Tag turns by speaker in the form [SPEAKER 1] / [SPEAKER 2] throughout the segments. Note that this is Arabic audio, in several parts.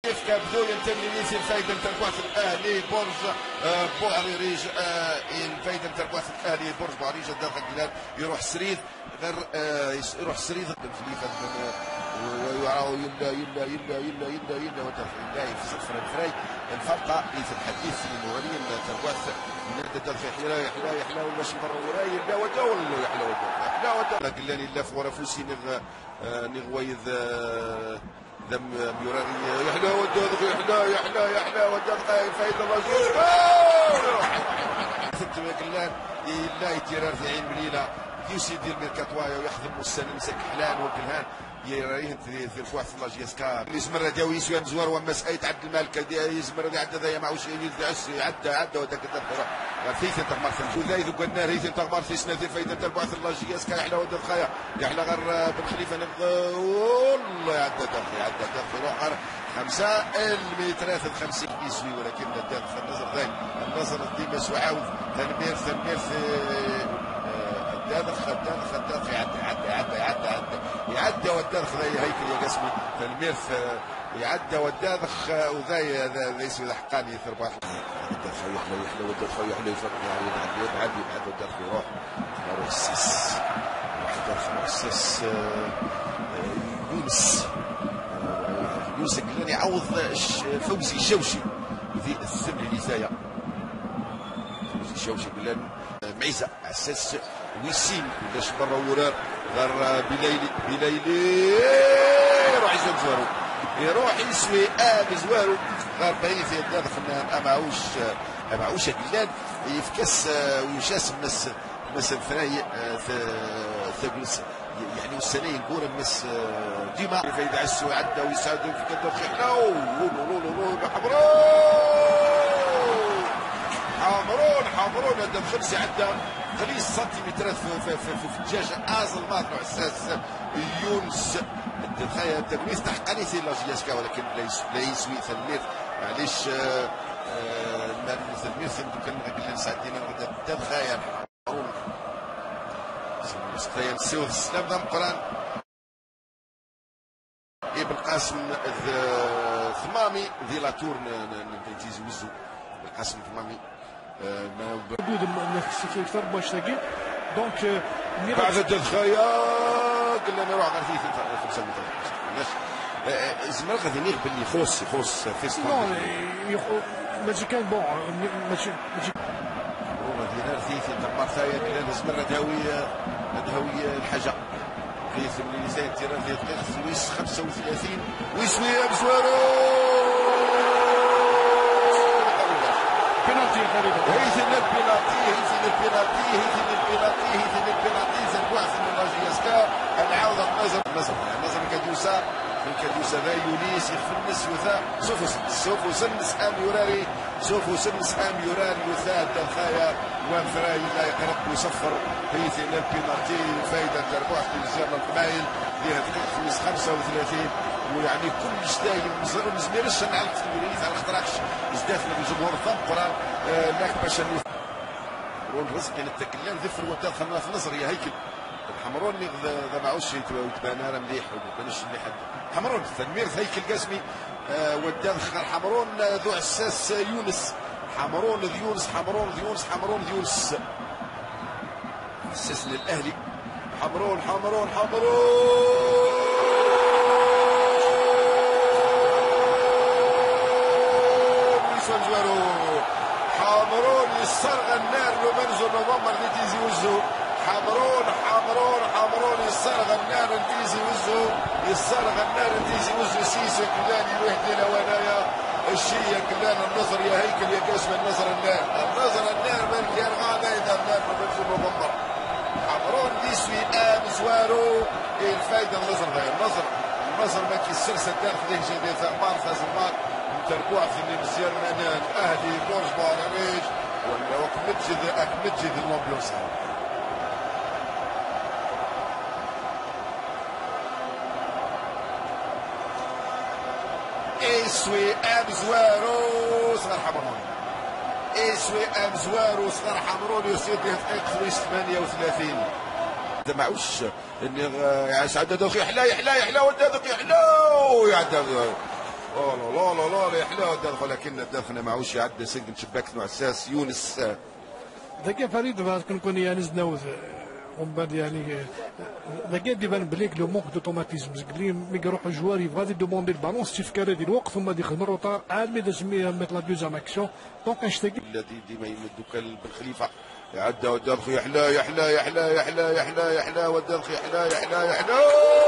[SPEAKER 1] كابدو ينتمي ليسي الفايده نتاع الكواس الاهلي برج بوعريج الفايده نتاع الكواس الاهلي برج بوعريج الداخل البلاد يروح سريد غير يروح سريد الفليفه ويراو يلا ودافع في صفر الفراي الفرقه في الحديث المغنيين تاع الكواس ينادى دافع يحلا ولا شي مره وراي لا وداول يحلا قلاني لا فورا فوسي نغويذ دم يوراني يحلا وداد يحلا وداد فايده الرجل ثبت قلان لا يتيرار في عين مليله كيوسي يدير ميركاتوايا ويحضر مسلم مسك حلان وكلهان يرايه في الفواح في لاجيسكا يزمر داوي يسوي مزوار ومس اي تعدل المالك يزمر عدى ذا معوش عدى وداك الدفع فيث تغمر في الجوذاي ذو قلنا ريث تغمر في سنه فايده تاع البعث اللاجيسكا يحلى ود الخيا يحلى غير بن خليفه والله عدى دفع اخر 5 المتر 50 يسوي ولكن الدفع النظر ذاك النظر ديما سعاود تنمير الدادخ يعدى والدادخ ذا هيكل يا قسمي الميرث يعدى والدادخ وذا ليس حقاني ثرباح الدادخ يحلى والدادخ يحلى يفرق يبعد والدادخ يروح السيس السيس يونس قلنا يعوض فوزي الشوشي في الثمن النسايا فوزي الشوشي قلنا معيسى اساس ويسين ولاش برا ورار غير بلايلي يروح يسوي بزوارو غير باين في الدار فنان معوش قلان يفكس ويشاس مس الثناي ثقلس يعني والسنه نقول مس ديما فايدة عسو عدى ويساعدوا في كدر خلاو حمرون هذا الخمسه عدى 5 سنتيمترات في الدجاجه ازل ماطلع اساس يونس الدخايا التمييز تحقق يصير لاجياسكا ولكن لا يسوي ثمير معليش ثمير يمكن ساعتين الدخايا حمرون مستيان سيوذ السلام ذا القران ابن قاسم ثمامي ذي لاتور نتيجي وزو القاسم ثمامي
[SPEAKER 2] حدود السكين اكثر باش تلاقي دونك
[SPEAKER 1] بعد الدخايا قلنا نروح غير في 5 متر زعما غادي نغ باللي يخص في
[SPEAKER 2] نو ماشي كان بون ماشي
[SPEAKER 1] والله دينار في تمار ثايا قلنا زمر هداوي الحاجه في اللي زايد تيران في دقيقه سويس 35 ويسوي بزوارو
[SPEAKER 2] بينالتي تقريبا
[SPEAKER 1] هيثم البينالتي زنقواس من لاجياسكا العوضه النظر كدوسا ذا يونيس يخفنس وثا سوفو سنس ام يوراري وثا الدخايا وانفراي لا يقرب ويصفر هيثم البينالتي فايده تربح في الزيارة القبائل ديها دقيقه 35 ويعني كل شيء مزميرش نعرف في الوليد على خاطرش يزدافن بالجمهور ثم قرار لكن باش رون رزق التكلان ذفر ودخلنا في نصر يا هيكل الحمرون ذا معوش يتبان راه مليح ومابانش مليح حمرون تنمير هيكل قاسمي ودخل الحمرون ذو اساس يونس حمرون يونس اساس للاهلي حمرون حمرون يصرغ النار لو منزل نوفمبر اللي تيزي وزو حمرون يصرغ النار تيزي وزو سيسو كلاني وحدي لونايا الشيء كلان النصر يا هيكل يا قسم النصر النار من كيرغانا اذا النار لو منزل نوفمبر حمرون يسوي بزوارو الفايده النصر ما كيسرس الداخل ديك جديد ثقبان خازمات تربوع في المزيان منان اهلي برج بوعريج ولا اكمتجد الوامبلوس اسوي امزوارو صغار حمرون يصير به دقيقه 38 ما معوش اني عدد يحلى ودادق يحلى لا لا لا لا يحلى الدرخ، ولكن الدرخ معوش يعد سنك شباك نعساس يونس.
[SPEAKER 2] ذاك فريد كنكون يعني زناوذ ومن بعد يعني ذاك يبان بليك لو مونك دو توماتيزم اللي مي يروح الجوار يبغى دوموندي البالون ستيفكار هذه الوقت ثم يدخل من الروطا عاد ما لازم يميت لا دوزيام اكسيون دونك نشتاق
[SPEAKER 1] الذي ديما يمدوك بالخليفه يعدى والدرخ يحلى يحلى يحلى يحلى يحلى يحلى والدرخ يحلى يحلى يحلى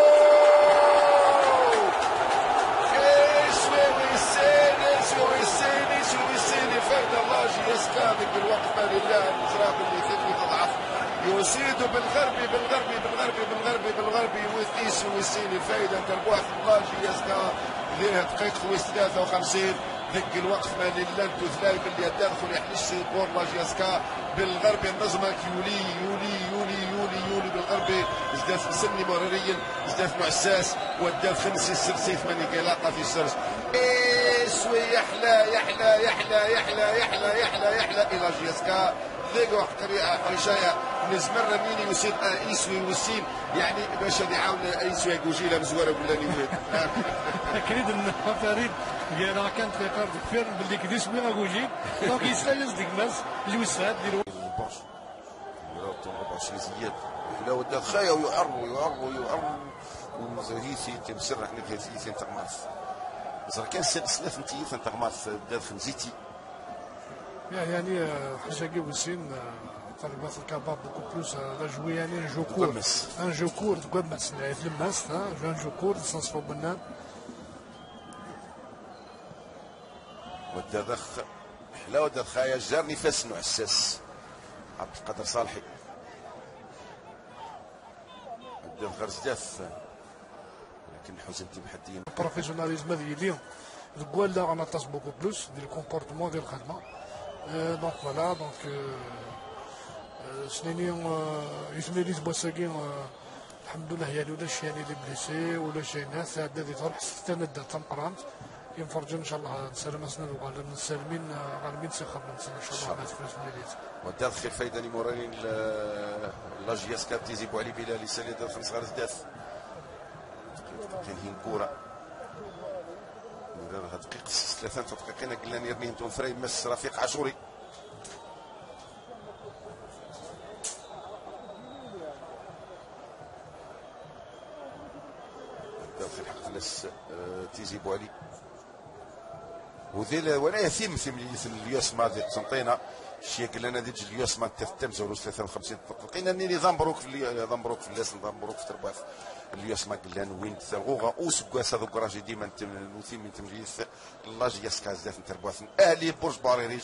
[SPEAKER 1] فرد الله يسكابك بالوقفه لله المزراب اللي يثني تضعف يسيد بالغربي بالغربي بالغربي بالغربي بالغربي ويثيس ويسين الفايده تربوح الله يسكا ليه دقيقه ويس 53 ذك الوقت ما لله تثلاي باللي يدخل يحلش بور لا جاسكا بالغربي النظمك يولي يولي يولي يولي يولي بالغربي زداف مسني مراريا زداف معساس وداف خمسي السرسي ثمانية قلاقه في السرس سوي يحلى يحلى يحلى يحلى يحلى يحلى يحلى الى جاسكا ذيك حريشايا نزمر ميني وسين يسوي وسين يعني باش يعاون يسوي كوجيله مزوره ولا نيويت
[SPEAKER 2] اكيد ان فريد راه كانت في قرض كثير باللي كديس بلا كوجي دونك يسال يصدق الناس اللي وسعات ديروا
[SPEAKER 1] البرج يربط 24 زياد لا ودا خايا ويعر ويعر ويعر ومزهيسي تمسرح نفسي تغماس بس كان سلسله نتيف تغماس دار خمزيتي
[SPEAKER 2] يعني حاجه وسين طالبات الكباب بوكو بلوس لا جوي يعني ان جو كور ان جو كور تقمص في الماس ان جو كور سانسفو بنان
[SPEAKER 1] والدرخ حلا ودرخ خايا جارني فاس نعساس عبد القادر صالحي الدرخ غرزداف لكن حزنتي بحدين
[SPEAKER 2] البروفيسيوناليزم هذه اليوم تقول لا انا تص بوكو بلوس ديال الكومبورتمون ديال الخدمه دونك فوالا دونك سنيني يثمريت بوساكين الحمد لله يعني ولا شي يعني لي بليسي ولا شي ناس هذا اللي تروح ستند تنقرانت ينفرجوا ان شاء الله نسلم سند وغالبا نسلمين غالبين سيخرج ان شاء الله في الميلاد
[SPEAKER 1] ودار خير فايده لي مورانين لاجياس كابتيزي بو علي بلالي سالي دار خمس غرز داف كاين هين كوره دار دقيقه 3 دقائق قلنا يرميهم تون فري مس رفيق عاشوري دار خير حق فلاس تيزي بو علي وذيل ولا يثيم ثم اليوسما ذي قسنطينه الشيء قال لنا ديج اليوسما تم زوروس 53 لقينا انني نظام بروك في نظام بروك في اللاس نظام بروك في ترباث اليوسما قال لنا وين تغوغا وسكواس هذوك راجي ديما نوثيم من تمجيس لاجي يسكاز داف ترباث اهلي برج باريريج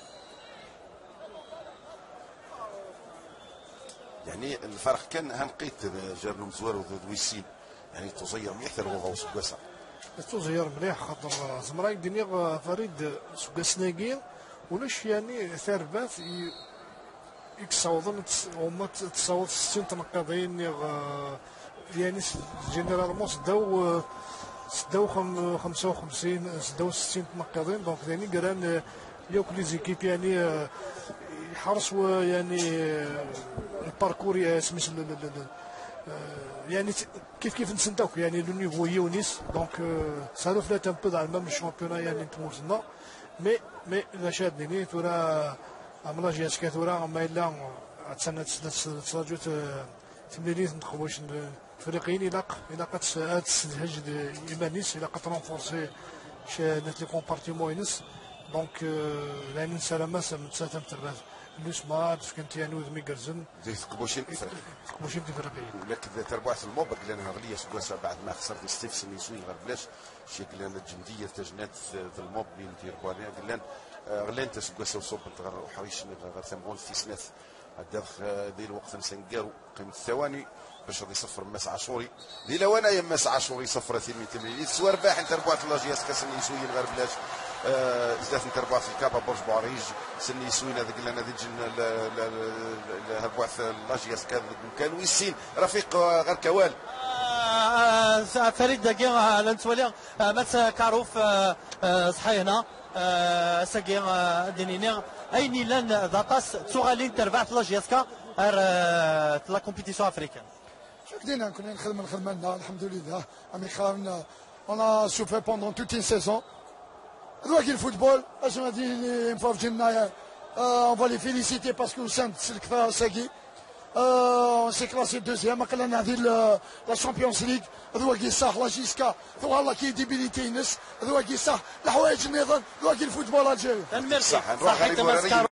[SPEAKER 1] يعني الفرق كان هنقيت جارنو مزوار وذويسين يعني تصير مليح تغوغا وسكواسا
[SPEAKER 2] تزير مليح خاطر زمراي الدنيا فريد سكاسناكي ولاش يعني ثربات يكسوضن هما تصاوض 60 تنقيضين يعني جينيرالمون سداو 55 سداو 60 تنقيضين دونك يعني قران ياك لي زيكيب يعني يحرصوا يعني الباركور سميت يعني كيف نسنتوك يعني لو نيفو يونيس دونك صاروا ثلاثه ان بو dans le même championnat يعني تموتنا مي لا شادني تورا عملا جاتك تورا ما الا تسنى تسلاجو تمليليت نخوش الفريقين الى قد تسهج ايمانيس الى قد ترونفورسي نات لي كومبارتيمون ينس دونك يعني سلامه سمتساتم تربات اليوسما كنت يعني وذ ميكرزن
[SPEAKER 1] زي تقبوشين
[SPEAKER 2] تقبوشين تفرقين
[SPEAKER 1] ولكن تربح في الموبا قال لنا غليه سكواسا بعد ما خسرت ستيفسون يسوي غير بلاش شي قال لنا الجنديه تجنات في الموب اللي ندير بواليا قال لنا غلان انت سكواسا وصوب غير حريش غير ثمغون في سناث الدرخ ذي الوقت نسنقارو قيمه الثواني باش غادي يصفر ماس عاشوري ذي لو انا ماس عاشوري صفر 200 سوار باح انت ربحت لاجياس كاسني يسوي غير بلاش زدات نتربع في الكابا برج بوعريج سني سوينا ذاك لنا ذيك هربوع في لاجياس كان ويسين رفيق غير كوال
[SPEAKER 3] فريد دقيقة لنتولي مات كاروف صحينا ساقي دينينيغ ايني لان داتاس تسوغالين تربعت لاجياسكا لا كومبيتيسيون افريكان
[SPEAKER 4] شو كدينا كنا نخدم الخدمه لنا الحمد لله عم يخارنا On a souffert pendant toute une saison. Le football, on va les féliciter parce que on s'est classé deuxième. La Champions League. La Gisca. La débilité. Le football algérien.